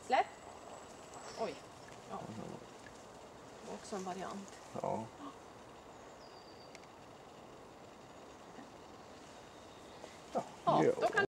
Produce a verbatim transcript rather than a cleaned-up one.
Släpp. Oj. Ja. Också en variant. Ja. Ja, då kan